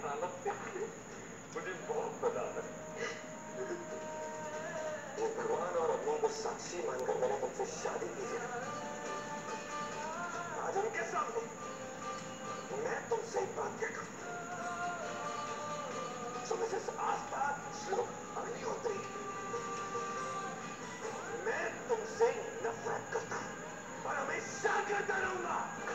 हालत देख के मुझे बहुत मजा आता है। वो भगवान और अम्मा को साक्षी मानकर मैंने तुमसे शादी की है। आज उनके सामने मैं तुमसे एक बात कहता हूं। So Mrs. आसपास श्लोक अग्निहोत्री, मैं तुमसे नफरत करता हूं और हमेशा करता रहूंगा।